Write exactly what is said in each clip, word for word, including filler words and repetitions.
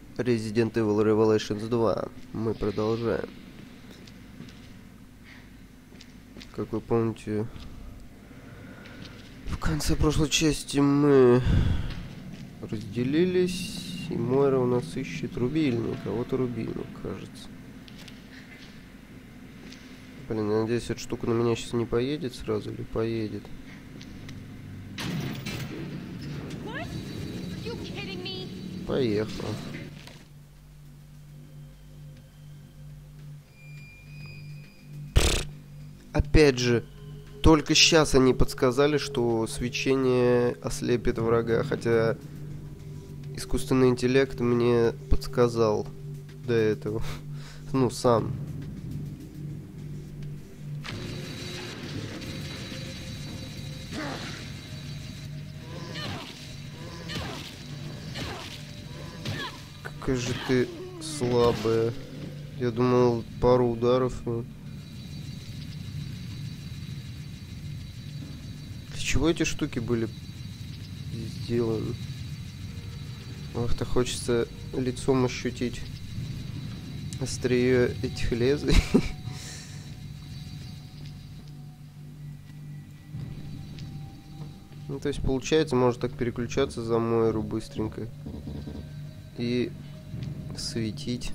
Resident Evil Revelations два. Мы продолжаем. Как вы помните, в конце прошлой части мы разделились, и Мойра у нас ищет рубильник, а вот и рубильник, кажется. Блин, я надеюсь, эта штука на меня сейчас не поедет сразу или поедет. Поехал. Опять же, только сейчас они подсказали, что свечение ослепит врага, хотя искусственный интеллект мне подсказал до этого. Ну, сам. Какая же ты слабая. Я думал, пару ударов. И... Для чего эти штуки были сделаны? Ох, то хочется лицом ощутить острие этих лезвий. Ну, то есть, получается, можно так переключаться за Мойру быстренько. И светить.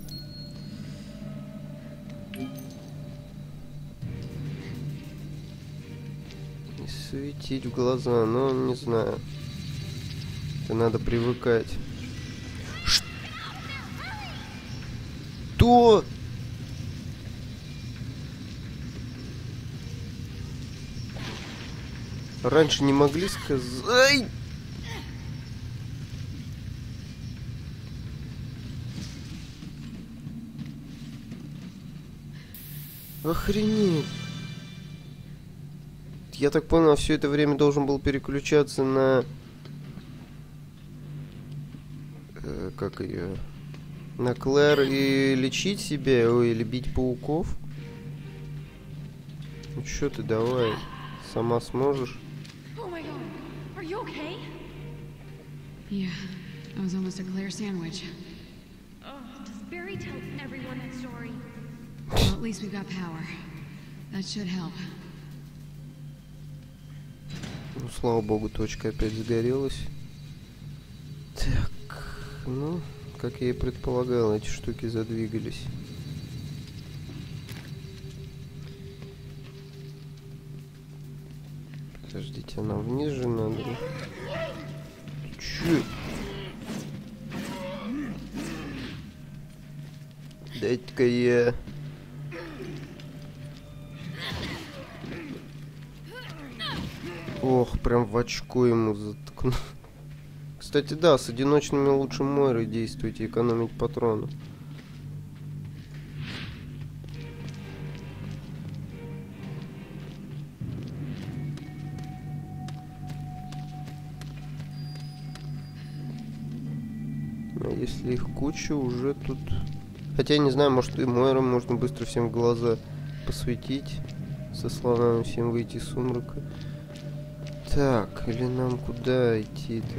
И светить в глаза, но не знаю. Это надо привыкать. Что? Раньше не могли сказать. Охренеть. Я так понял, все это время должен был переключаться на... Э, как ее? На Клэр и лечить себя, ой, или бить пауков. Ну чё ты, давай. Сама сможешь. Yeah, I was almost a Claire sandwich. Oh, does Barry tell everyone that story? Well, at least we've got power. That should help. Ну, слава богу, точка опять загорелась. Так, ну, как я и предполагал, эти штуки задвигались. Подождите, она вниз же надо. Чё? Дайте-ка я... Ох, прям в очко ему заткну. Кстати, да, с одиночными лучше Мойрой действуйте, экономить патроны. А если их куча, уже тут... Хотя я не знаю, может и Мойра можно быстро всем в глаза посветить. Со словами всем выйти из сумрака. Так, или нам куда идти-то?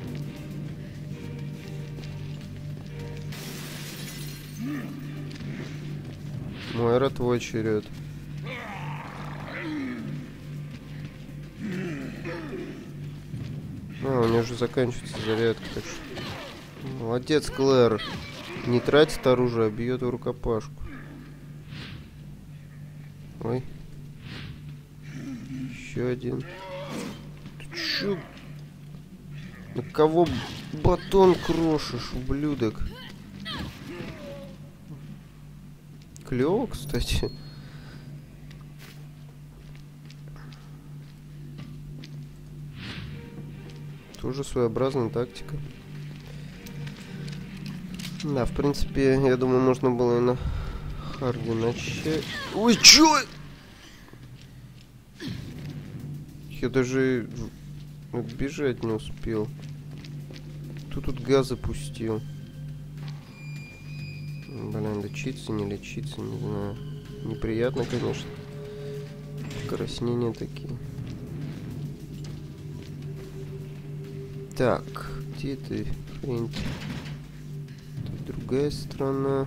Мойра, твой черед. А, у нее уже заканчивается зарядка, так что... Молодец, Клэр. Не тратит оружие, а бьет в рукопашку. Ой. Еще один. Ты чё? На кого батон крошишь, ублюдок? Клево, кстати. Тоже своеобразная тактика. Да, в принципе, я думаю, можно было и на харде начать. Ой, чё? Я даже отбежать не успел. Кто тут газ запустил? Блин, лечиться, не лечиться, не знаю. Неприятно, конечно. Покраснения такие. Так, где ты, хрень? другая сторона.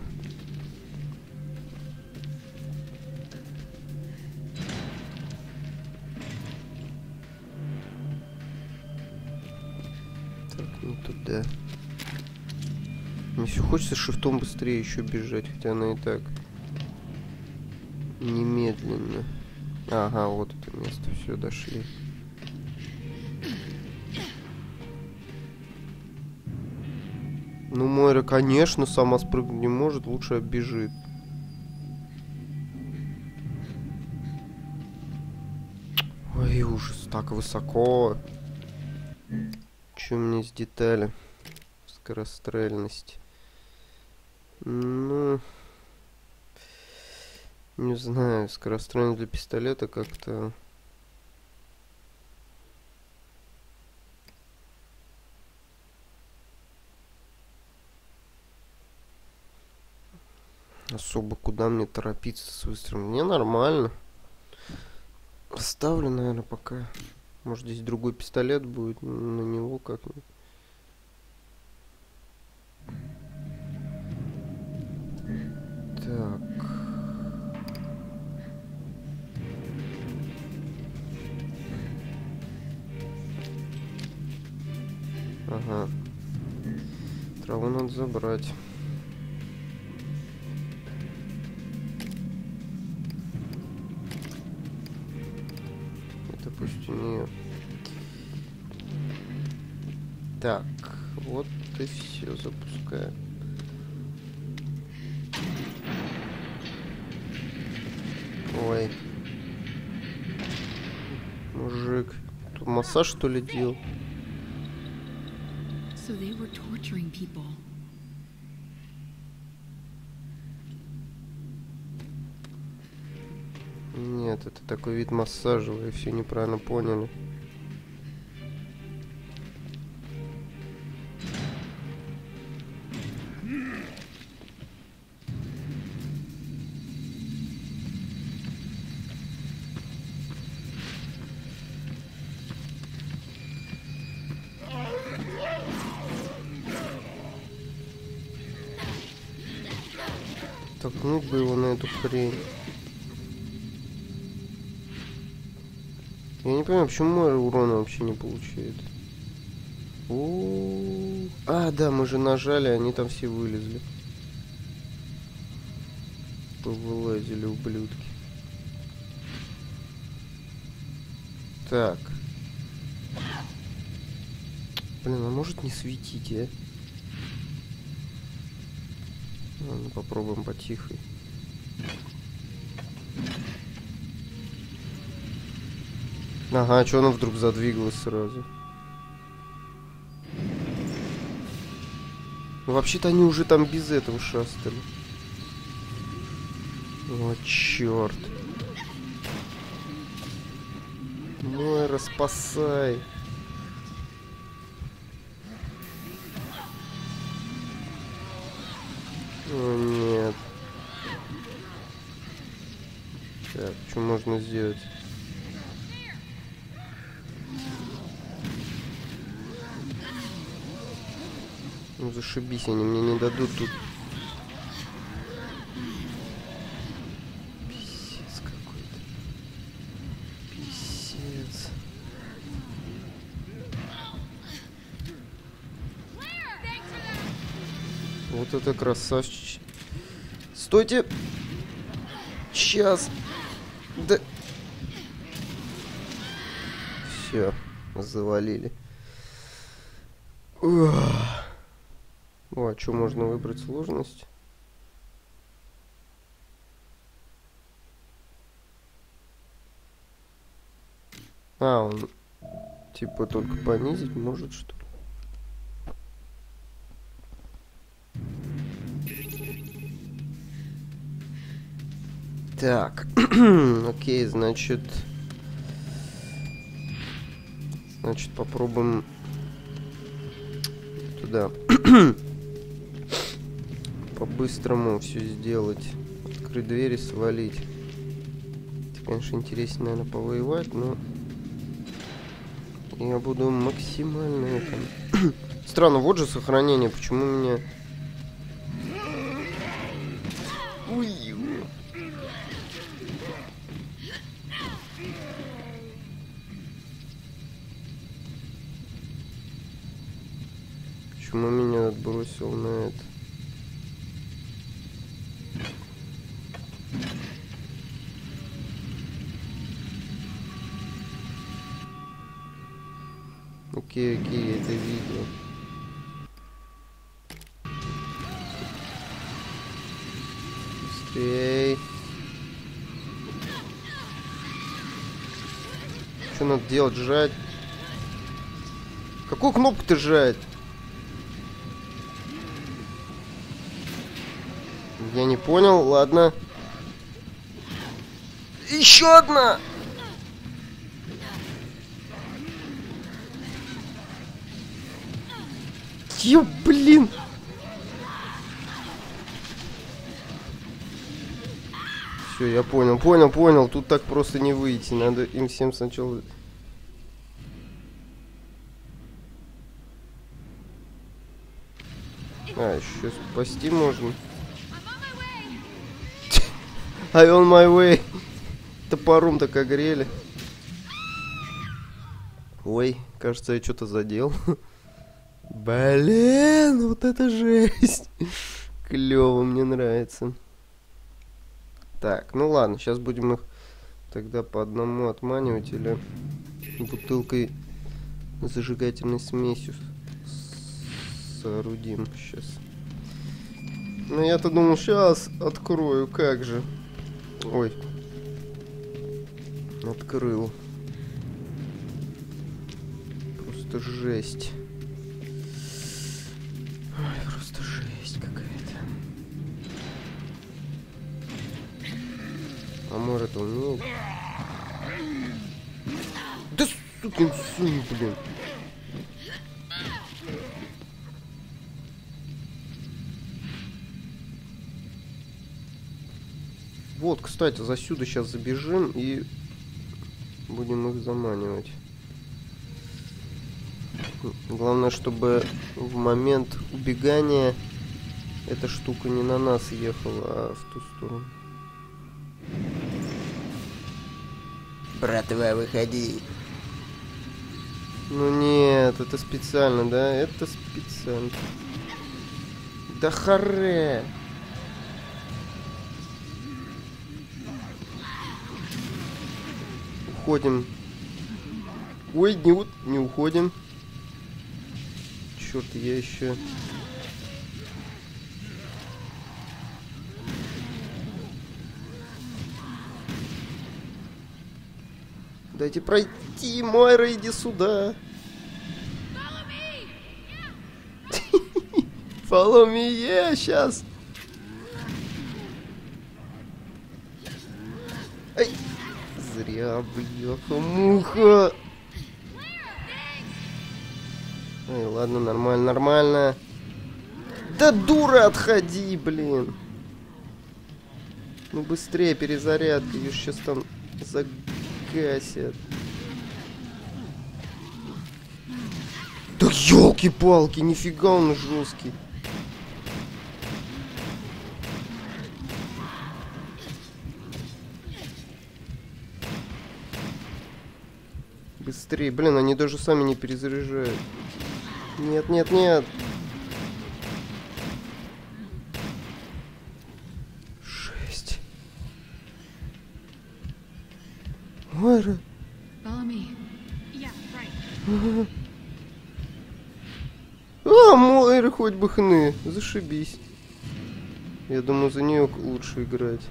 Так, не туда. Мне все хочется шифтом быстрее еще бежать, хотя она и так немедленно. Ага, вот это место, все, дошли. Ну, Мойра, конечно, сама спрыгнуть не может, лучше оббежит. Ой, ужас, так высоко. Че у меня с детали? Скорострельность. Ну... Не знаю, скорострельность для пистолета как-то... Особо куда мне торопиться с выстрелом? Мне нормально. Оставлю, наверное, пока. Может, здесь другой пистолет будет, на него как-нибудь. Так. Ага. Траву надо забрать. Это пусть у нее. Так, вот и все, запускаю. Ой. Мужик. Тут массаж, что ли, делал? So they were torturing people. Нет, это такой вид массажа, вы все неправильно поняли. Толкнуть бы его на эту хрень. Я не понимаю, почему мой урона вообще не получает. У-у-у. А, да, мы же нажали, они там все вылезли. Повылазили, ублюдки. Так. Блин, а может не светить, а? Ладно, попробуем потихой. Ага, а что она вдруг задвигалась сразу? Ну, вообще-то они уже там без этого шастали. О, черт. Мойра, спасай. О, нет. Так, что можно сделать? Ну, зашибись, они мне не дадут тут. Писец какой-то. Писец. Вот это красавчик. Стойте! Сейчас. Да. Все, завалили. Ух. О, а что, можно выбрать сложность? А, он типа только понизить может, что ли? Так, окей, значит... Значит, попробуем туда. По-быстрому все сделать. Открыть дверь и свалить. Это, конечно, интереснее, наверное, повоевать, но... Я буду максимально это... Странно, вот же сохранение, почему меня Уй. Почему меня отбросил на это? Окей, окей, я это видел. Быстрей. Что надо делать? Жать? Какую кнопку-то жать? Я не понял, ладно. Еще одна! Ё, блин! Все, я понял, понял, понял. Тут так просто не выйти. Надо им всем сначала... А, еще спасти можно. I'm on my way. Топором так огрели. Ой, кажется, я что-то задел. Блин, вот это жесть. Клево, мне нравится. Так, ну ладно, сейчас будем их тогда по одному отманивать или бутылкой зажигательной смесью соорудим сейчас. Ну я-то думал, сейчас открою, как же. Ой. Открыл. Просто жесть. Ой, просто жесть какая-то. А может это умеет? Да сукин сын, блин. Вот, кстати, засюда сейчас забежим и будем их заманивать. Главное, чтобы в момент убегания эта штука не на нас ехала, а в ту сторону. Братва, выходи. Ну нет, это специально, да? Это специально. Да харе. Уходим. Ой, не, вот, не уходим. Черт, я еще... Дайте пройти, Мойра, иди сюда. Follow me, yeah, сейчас. Ай. Зря, бляха-муха. Ай, ладно, нормально, нормально. Да дура, отходи, блин. Ну быстрее, перезарядка, ее сейчас там загасят. Да елки-палки, нифига он жесткий. Быстрее, блин, они даже сами не перезаряжают. Нет, нет, нет. Шесть. Мойра. А, Мойра, хоть бы хны. Зашибись. Я думаю, за нее лучше играть.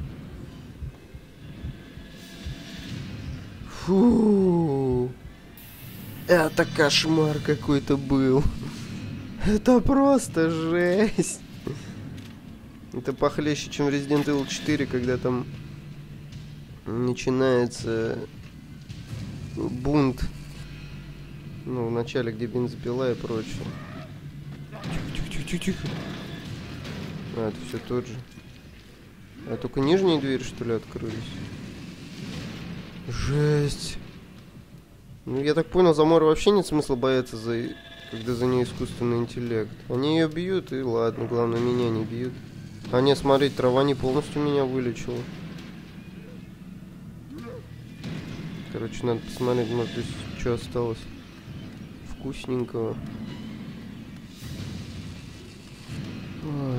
Фу. Это кошмар какой-то был. Это просто жесть. Это похлеще, чем в Resident Evil четыре, когда там начинается бунт. Ну, в начале, где бензопила и прочее. Тихо-тихо-тихо-тихо. А, это все тот же. А только нижние двери, что ли, открылись? Жесть. Ну, я так понял, за Мойру вообще нет смысла бояться, за... когда за нее искусственный интеллект. Они ее бьют, и ладно, главное, меня не бьют. А не, смотри, трава не полностью меня вылечила. Короче, надо посмотреть, может здесь что осталось вкусненького. Ой.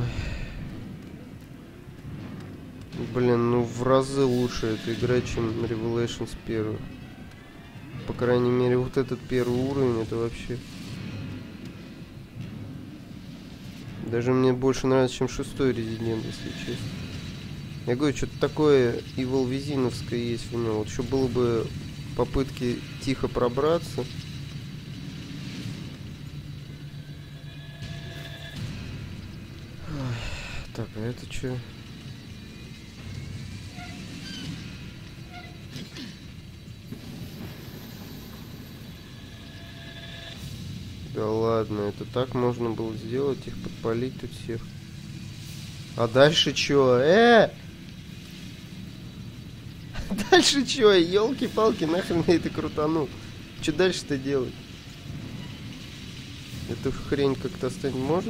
Блин, ну в разы лучше эта игра, чем Revelations первый. По крайней мере, вот этот первый уровень, это вообще... Даже мне больше нравится, чем шестой Resident, если честно. Я говорю, что-то такое Evil Within-овское есть в нем. Вот еще было бы попытки тихо пробраться. Ой, так, а это что? Да ладно, это так можно было сделать, их подпалить тут всех. А дальше чё? Э! Дальше чё? Ёлки-палки, нахрен я это крутанул. Чё дальше-то делать? Эту хрень как-то оставить можно?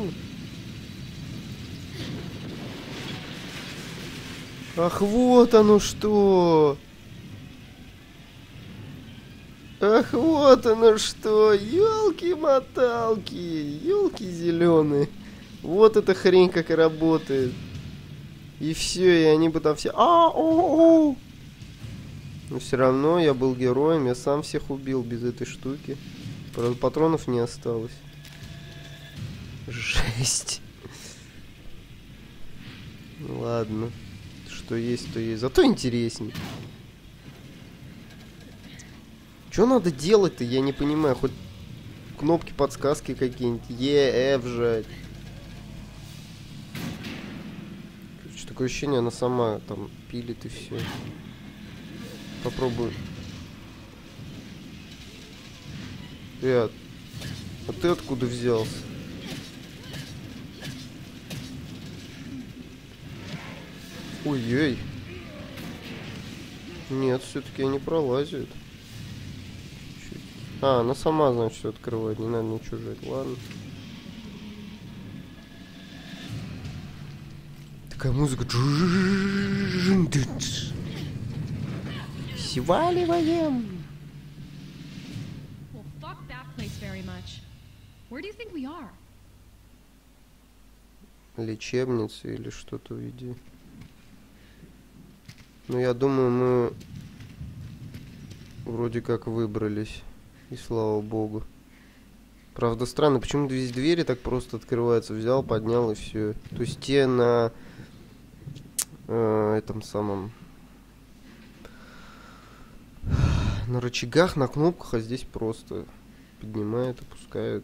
Ах, вот оно что! Ах, вот оно что! Ёлки-моталки! Ёлки зеленые! Вот эта хрень как и работает. И все, и они бы там все... А, о, о. Но все равно я был героем, я сам всех убил без этой штуки. Правда, патронов не осталось. Жесть. Ладно. Что есть, то есть. Зато интересней. Что надо делать-то, я не понимаю. Хоть кнопки подсказки какие-нибудь. Е, Ф жать. Короче, такое ощущение, она сама там пилит и все. Попробую. Э, а ты откуда взялся? Ой-ой. Нет, все-таки я не пролазю. А, она сама, значит, все открывает. Не надо ничего жать. Ладно. Такая музыка. Сваливаем. Well, fuck that place very much. Where do you think we are? Лечебница или что-то в виде. Ну, я думаю, мы вроде как выбрались. И слава богу. Правда, странно, почему здесь двери так просто открываются. Взял, поднял и все. То есть те на э, этом самом на рычагах, на кнопках, а здесь просто поднимает, опускает.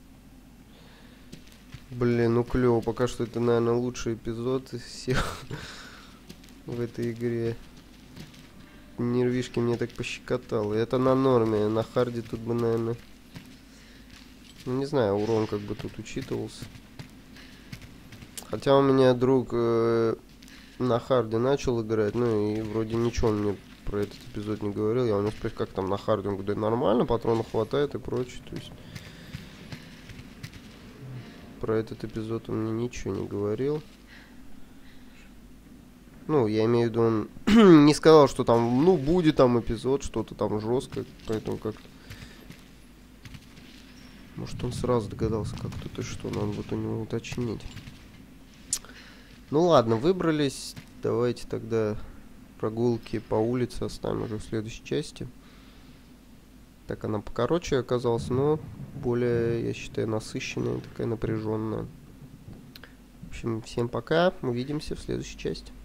Блин, ну клево. Пока что это, наверное, лучший эпизод из всех в этой игре. Нервишки мне так пощекотало. Это на норме. На харде тут бы, наверное... Ну, не знаю, урон как бы тут учитывался. Хотя у меня друг э, на харде начал играть. Ну, и вроде ничего он мне про этот эпизод не говорил. Я у него спросил, как там на харде. Он говорит, да нормально, патронов хватает и прочее. То есть... Про этот эпизод он мне ничего не говорил. Ну, я имею в виду, он не сказал, что там, ну, будет там эпизод, что-то там жесткое, поэтому как-то... Может, он сразу догадался, как тут и что, надо вот у него уточнить. Ну, ладно, выбрались. Давайте тогда прогулки по улице оставим уже в следующей части. Так, она покороче оказалась, но более, я считаю, насыщенная, такая напряженная. В общем, всем пока, увидимся в следующей части.